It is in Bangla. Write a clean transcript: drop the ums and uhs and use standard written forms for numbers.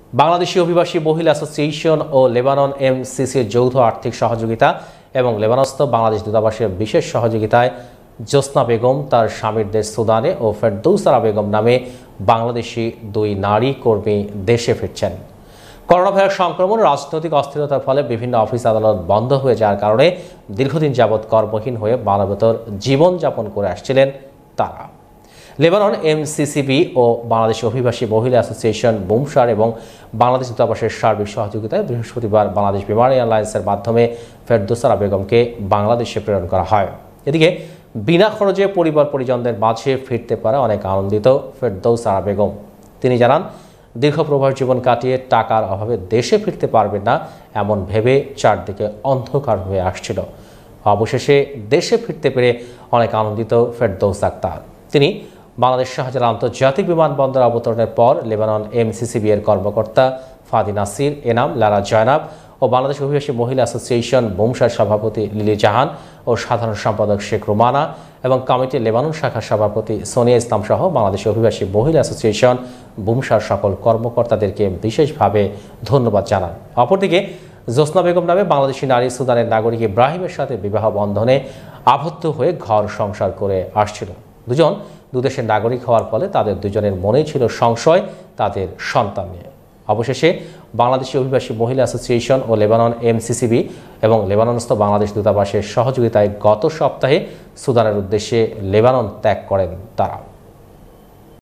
বাংলাদেশি অভিবাসী মহিলা অ্যাসোসিয়েশন ও লেবানন এম.সি.সির যৌথ আর্থিক সহযোগিতা এবং লেবানস্থ বাংলাদেশ দূতাবাসের বিশেষ সহযোগিতায় জ্যোৎস্না বেগম তার স্বামীর দেশ সুদানে ও ফেরদৌসারা বেগম নামে বাংলাদেশি 2 নারী কর্মী দেশে ফিরছেন। করোনা ভাইরাস সংক্রমণ, রাজনৈতিক অস্থিরতার ফলে বিভিন্ন অফিস আদালত বন্ধ হয়ে যাওয়ার কারণে দীর্ঘদিন যাবৎ কর্মহীন হয়ে মানবেতর জীবনযাপন করে আসছিলেন তারা। লেবানন এমসিসিবি ও বাংলাদেশ অভিবাসী মহিলা অ্যাসোসিয়েশন বুমসার এবং বাংলাদেশ দূতাবাসের সার্বিক সহযোগিতায় বৃহস্পতিবার বাংলাদেশ বিমান এয়ারলাইন্সের মাধ্যমে ফেরদৌসারা বেগমকে বাংলাদেশে প্রেরণ করা হয়। এদিকে বিনা খরচে পরিবার পরিজনদের মাঝে ফিরতে পারে অনেক আনন্দিত ফেরদৌসারা বেগম। তিনি জানান, দীর্ঘ প্রবাস জীবন কাটিয়ে টাকার অভাবে দেশে ফিরতে পারবেন না এমন ভেবে চারদিকে অন্ধকার হয়ে আসছিল। অবশেষে দেশে ফিরতে পেরে অনেক আনন্দিত ফেরদৌস আক্তার। তিনি বাংলাদেশ শাহজালাল আন্তর্জাতিক বিমানবন্দর অবতরণের পর লেবানন এমসিসিবি এর কর্মকর্তা ফাদি নাসির, এনাম, লারা জয়নাব ও বাংলাদেশ অভিবাসী মহিলা অ্যাসোসিয়েশন বুমসার সভাপতি লিলি জাহান ও সাধারণ সম্পাদক শেখ রুমানা এবং কমিটির লেবানন শাখার সভাপতি সোনিয়া ইসলাম সহ বাংলাদেশ অভিবাসী মহিলা অ্যাসোসিয়েশন বুমসার সকল কর্মকর্তাদেরকে বিশেষভাবে ধন্যবাদ জানান। অপরদিকে জ্যোৎস্না বেগম নামে বাংলাদেশি নারী সুদানের নাগরিক ইব্রাহিমের সাথে বিবাহ বন্ধনে আবদ্ধ হয়ে ঘর সংসার করে আসছিল। দুজন দুদেশের নাগরিক হওয়ার ফলে তাদের দুজনের মনেই ছিল সংশয় তাদের সন্তান নিয়ে। অবশেষে বাংলাদেশি অভিবাসী মহিলা অ্যাসোসিয়েশন ও লেবানন এমসিসিবি এবং লেবাননস্থ বাংলাদেশ দূতাবাসের সহযোগিতায় গত সপ্তাহে সুদানের উদ্দেশ্যে লেবানন ত্যাগ করেন তারা।